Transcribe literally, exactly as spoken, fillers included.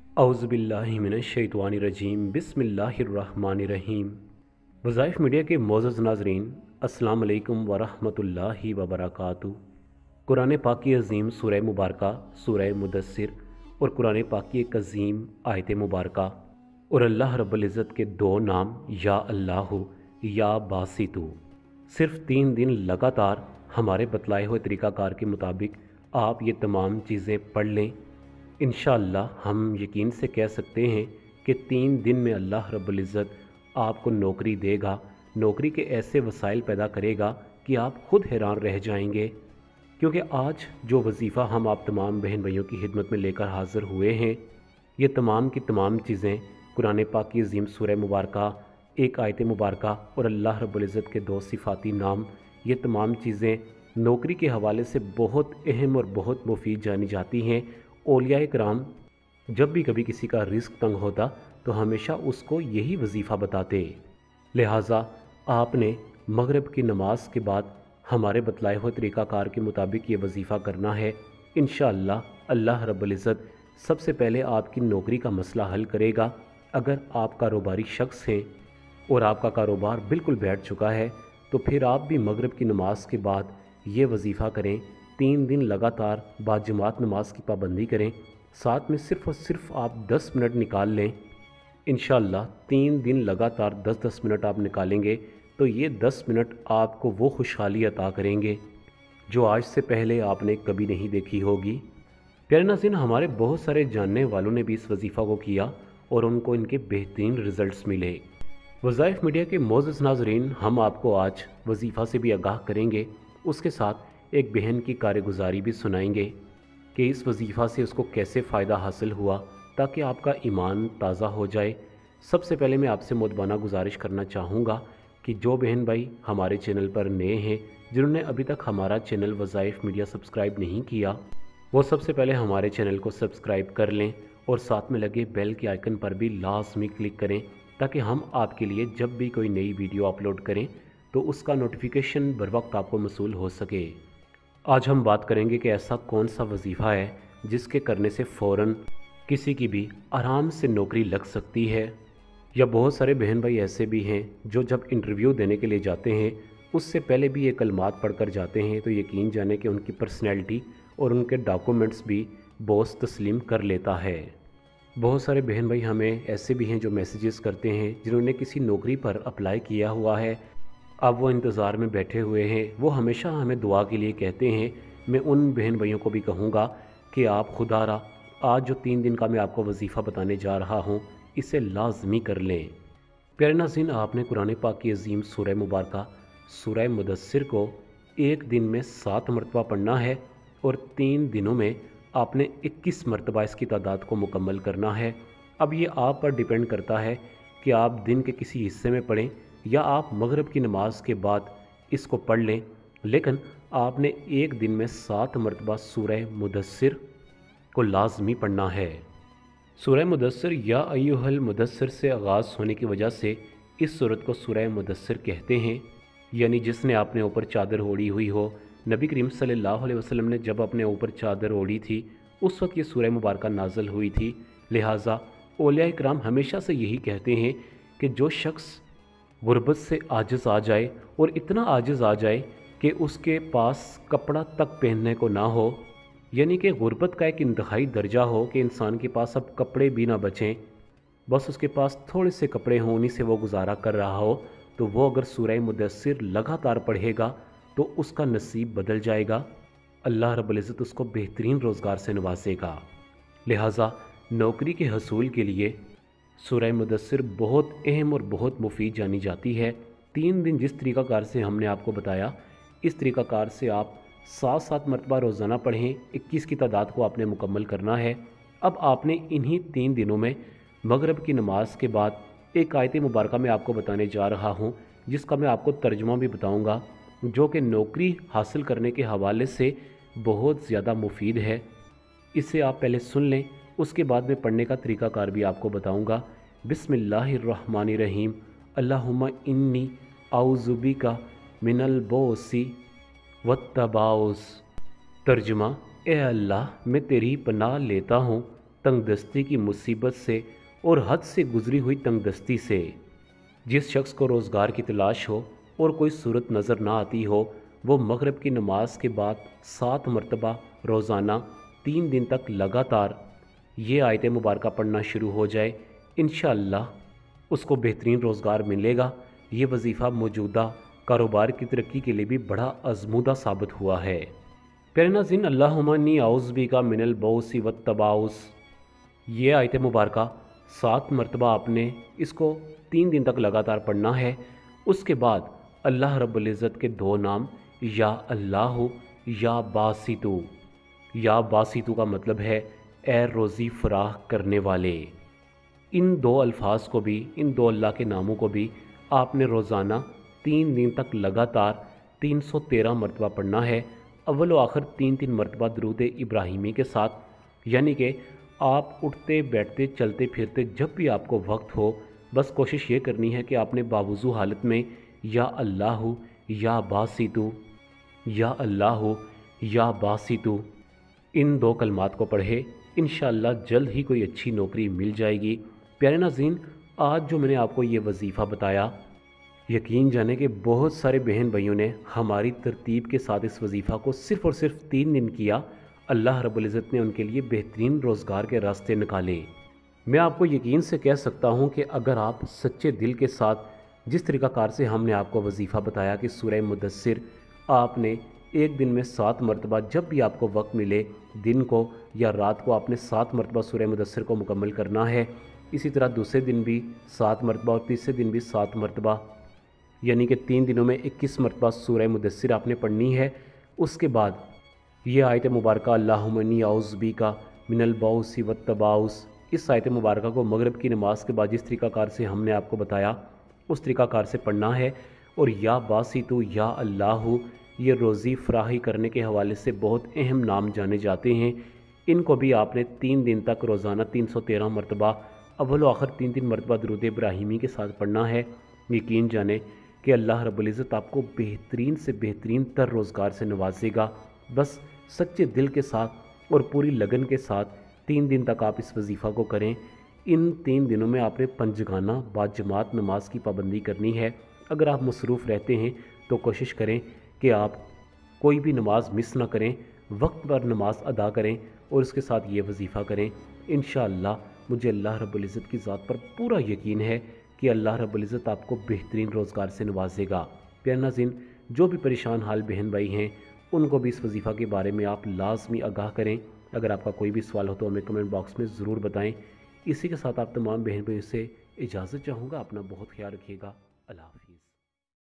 اعوذ باللہ من الشیطان الرجیم بسم اللہ الرحمن الرحیم۔ وظائف میڈیا کے معزز ناظرین، السلام علیکم ورحمۃ اللہ وبرکاتہ۔ قرآن پاک کی عظیم سورہ مبارکہ سورہ مدثر اور قرآن پاک کی ایک عظیم آیت مبارکہ اور اللہ رب العزت کے دو نام یا اللہ یا باسطو، صرف تین دن لگاتار ہمارے بتلائے ہوئے طریقہ کار کے مطابق آپ یہ تمام چیزیں پڑھ لیں، انشاءاللہ ہم یقین سے کہہ سکتے ہیں کہ تین دن میں اللہ رب العزت آپ کو نوکری دے گا، نوکری کے ایسے وسائل پیدا کرے گا کہ آپ خود حیران رہ جائیں گے۔ کیونکہ آج جو وظیفہ ہم آپ تمام بہن بھائیوں کی خدمت میں لے کر حاضر ہوئے ہیں، یہ تمام کی تمام چیزیں قرآن پاک کی عظیم سورہ مبارکہ، ایک آیت مبارکہ اور اللہ رب العزت کے دو صفاتی نام، یہ تمام چیزیں نوکری کے حوالے سے بہت اہم اور بہت مفید جانی جاتی ہیں۔ اولیاء کرام جب بھی کبھی کسی کا رزق تنگ ہوتا تو ہمیشہ اس کو یہی وظیفہ بتاتے، لہٰذا آپ نے مغرب کی نماز کے بعد ہمارے بتلائے ہوئے طریقہ کار کے مطابق یہ وظیفہ کرنا ہے۔ انشاءاللہ اللہ رب العزت سب سے پہلے آپ کی نوکری کا مسئلہ حل کرے گا۔ اگر آپ کاروباری شخص ہیں اور آپ کا کاروبار بالکل بیٹھ چکا ہے تو پھر آپ بھی مغرب کی نماز کے بعد یہ وظیفہ کریں، تین دن لگاتار باجماعت نماز کی پابندی کریں، ساتھ میں صرف اور صرف آپ دس منٹ نکال لیں۔ انشاءاللہ تین دن لگاتار دس دس منٹ آپ نکالیں گے تو یہ دس منٹ آپ کو وہ خوشحالی عطا کریں گے جو آج سے پہلے آپ نے کبھی نہیں دیکھی ہوگی۔ پیارے ناظرین، ہمارے بہت سارے جاننے والوں نے بھی اس وظیفہ کو کیا اور ان کو ان کے بہترین رزلٹس ملے۔ وظائف میڈیا کے معزز ناظرین، ہم آپ کو آج وظیفہ سے بھی آگاہ کریں گے، اس کے ساتھ ایک بہن کی کارگزاری بھی سنائیں گے کہ اس وظیفہ سے اس کو کیسے فائدہ حاصل ہوا تاکہ آپ کا ایمان تازہ ہو جائے۔ سب سے پہلے میں آپ سے مؤدبانہ گزارش کرنا چاہوں گا کہ جو بہن بھائی ہمارے چینل پر نئے ہیں، جنہوں نے ابھی تک ہمارا چینل وظائف میڈیا سبسکرائب نہیں کیا، وہ سب سے پہلے ہمارے چینل کو سبسکرائب کر لیں اور ساتھ میں لگے بیل کے آئیکن پر بھی لازمی کلک کریں تاکہ ہم آپ کے لیے جب بھی کوئی نئی ویڈیو اپلوڈ کریں تو اس کا نوٹیفیکیشن بر وقت آپ کو موصول ہو سکے۔ آج ہم بات کریں گے کہ ایسا کون سا وظیفہ ہے جس کے کرنے سے فوراً کسی کی بھی آرام سے نوکری لگ سکتی ہے، یا بہت سارے بہن بھائی ایسے بھی ہیں جو جب انٹرویو دینے کے لیے جاتے ہیں اس سے پہلے بھی یہ کلمات پڑھ کر جاتے ہیں تو یقین جانے کہ ان کی پرسنالٹی اور ان کے ڈاکومنٹس بھی باس تسلیم کر لیتا ہے۔ بہت سارے بہن بھائی ہمیں ایسے بھی ہیں جو میسیجز کرتے ہیں جنہوں نے کسی نوکری پر اپلائی کیا ہوا ہے، اب وہ انتظار میں بیٹھے ہوئے ہیں۔ وہ ہمیشہ ہمیں دعا کے لیے کہتے ہیں۔ میں ان بہن بھائیوں کو بھی کہوں گا کہ آپ خدا را آج جو تین دن کا میں آپ کو وظیفہ بتانے جا رہا ہوں اسے لازمی کر لیں۔ پیارے ناظرین، آپ نے قرآن پاک کی عظیم سورہ مبارکہ سورہ مدثر کو ایک دن میں سات مرتبہ پڑھنا ہے اور تین دنوں میں آپ نے اکیس مرتبہ اس کی تعداد کو مکمل کرنا ہے۔ اب یہ آپ پر ڈیپینڈ کرتا ہے کہ آپ دن کے کسی حصے میں پڑھیں یا آپ مغرب کی نماز کے بعد اس کو پڑھ لیں، لیکن آپ نے ایک دن میں سات مرتبہ سورہ مدثر کو لازمی پڑھنا ہے۔ سورہ مدثر یا ایھا المدثر سے آغاز ہونے کی وجہ سے اس سورت کو سورہ مدثر کہتے ہیں، یعنی جس نے اپنے اوپر چادر اوڑھی ہوئی ہو۔ نبی کریم صلی اللہ علیہ وسلم نے جب اپنے اوپر چادر اوڑھی تھی اس وقت یہ سورہ مبارکہ نازل ہوئی تھی، لہٰذا اولیاء کرام ہمیشہ سے یہی کہتے ہیں کہ جو شخص غربت سے عاجز آ جائے اور اتنا عاجز آ جائے کہ اس کے پاس کپڑا تک پہننے کو نہ ہو، یعنی کہ غربت کا ایک انتہائی درجہ ہو کہ انسان کے پاس اب کپڑے بھی نہ بچیں، بس اس کے پاس تھوڑے سے کپڑے ہوں، انہی سے وہ گزارا کر رہا ہو، تو وہ اگر سورہ مدثر لگاتار پڑھے گا تو اس کا نصیب بدل جائے گا، اللہ رب العزت اس کو بہترین روزگار سے نوازے گا۔ لہٰذا نوکری کے حصول کے لیے سورہ مدثر بہت اہم اور بہت مفید جانی جاتی ہے۔ تین دن جس طریقہ کار سے ہم نے آپ کو بتایا، اس طریقہ کار سے آپ سات سات مرتبہ روزانہ پڑھیں، اکیس کی تعداد کو آپ نے مکمل کرنا ہے۔ اب آپ نے انہی تین دنوں میں مغرب کی نماز کے بعد ایک آیت مبارکہ میں آپ کو بتانے جا رہا ہوں جس کا میں آپ کو ترجمہ بھی بتاؤں گا، جو کہ نوکری حاصل کرنے کے حوالے سے بہت زیادہ مفید ہے۔ اسے آپ پہلے سن لیں، اس کے بعد میں پڑھنے کا طریقہ کار بھی آپ کو بتاؤں گا۔ بسم اللہ الرحمن الرحیم۔ اللہم انی اعوذ بک من البؤس والتباؤس۔ ترجمہ: اے اللہ، میں تیری پناہ لیتا ہوں तंग दस्ती की मुसीबत से और हद से गुजरी हुई तंग दस्ती से। जिस शख्स को रोज़गार की तलाश हो और कोई सूरत नज़र ना आती हो, वो मगरिब की नमाज के बाद सात मरतबा रोज़ाना तीन दिन तक लगातार ये आयत मुबारका पढ़ना शुरू हो जाए, इंशाअल्लाह उसको बेहतरीन रोज़गार मिलेगा। ये वजीफ़ा मौजूदा कारोबार की तरक्की के लिए भी बड़ा आज़मूदा साबित हुआ है। प्यारे नाज़रीन, अल्लाहुम्मा इन्नी औज़ु बिका मिनल बौसी वत तबाउस, ये आयत मुबारका सात मरतबा आपने इसको तीन दिन तक लगातार पढ़ना है। उसके बाद अल्लाह रब्बुल इज़्ज़त के दो नाम या अल्लाह या बासितु। या बासितु का मतलब है ए रोज़ी फराह करने वाले। इन दो अल्फाज को भी, इन दो अल्लाह के नामों को भी आपने रोज़ाना तीन दिन तक लगातार तीन सौ तेरह मरतबा पढ़ना है, अव्वल व आखिर तीन तीन मरतबा दरूद इब्राहिमी के साथ। यानी कि आप उठते बैठते चलते फिरते जब भी आपको वक्त हो, बस कोशिश ये करनी है कि आपने बावुज़ू हालत में या अल्लाह या बासितु, या अल्लाह या बासितु इन दो कलमात को पढ़े। इंशाअल्लाह जल्द ही कोई अच्छी नौकरी मिल जाएगी। प्यारे नाज़रीन, आज जो मैंने आपको ये वजीफ़ा बताया, यकीन जाने कि बहुत सारे बहन भाइयों ने हमारी तरतीब के साथ इस वजीफ़ा को सिर्फ़ और सिर्फ तीन दिन किया। अल्लाह रब्बुल इज़्ज़त ने उनके लिए बेहतरीन रोज़गार के रास्ते निकाले। मैं आपको यकीन से कह सकता हूँ कि अगर आप सच्चे दिल के साथ जिस तरीक़ाकार से हमने आपको वजीफ़ा बताया कि सूरह मुदस्सिर आपने एक दिन में सात मरतबा, जब भी आपको वक्त मिले दिन को या रात को, आपने सात मरतबा सूरह मुदस्सिर को मुकम्मल करना है। इसी तरह दूसरे दिन भी सात मरतबा और तीसरे दिन भी सात मरतबा, यानी कि तीन दिनों में इक्कीस मरतबा सूरह मुदस्सिर आपने पढ़नी है। उसके बाद ये आयत मुबारका अल्लाहुम्मा इन्नी औज़ु बिका मिनल बौसी वत तबाउस, इस आयत मुबारका को मगरिब की नमाज के बाद जिस तरीक़ाकार से हमने आपको बताया उस तरीक़ाकार से पढ़ना है। और या बासितु या अल्लाह, ये रोज़ी फराही करने के हवाले से बहुत अहम नाम जाने जाते हैं। इनको भी आपने तीन दिन तक रोज़ाना तीन सौ तेरह मरतबा अव्वल व आखिर तीन तीन मरतबा दरूद इब्राहिमी के साथ पढ़ना है। यकीन जाने कि अल्लाह रब्बुल इज़्ज़त आपको बेहतरीन से बेहतरीन तर रोज़गार से नवाजेगा। बस सच्चे दिल के साथ और पूरी लगन के साथ तीन दिन तक आप इस वजीफ़ा को करें। इन तीन दिनों में आपने पंजगाना बाजमात नमाज की पाबंदी करनी है। अगर आप मसरूफ़ रहते हैं तो कोशिश करें कि आप कोई भी नमाज मिस ना करें, वक्त पर नमाज अदा करें और उसके साथ ये वजीफ़ा करें। इंशाअल्लाह मुझे अल्लाह रब्बुल इज़्ज़त की ज़ात पर पूरा यकीन है कि अल्लाह रब्बुल इज़्ज़त आपको बेहतरीन रोज़गार से नवाजेगा। प्यारे नाज़रीन, जो भी परेशान हाल बहन भाई हैं उनको भी इस वजीफ़ा के बारे में आप लाजमी आगाह करें। अगर आपका कोई भी सवाल हो तो हमें कमेंट बॉक्स में ज़रूर बताएं। इसी के साथ आप तमाम बहन भाइयों से इजाज़त चाहूँगा। अपना बहुत ख्याल रखिएगा। अल्लाह हाफ़िज़।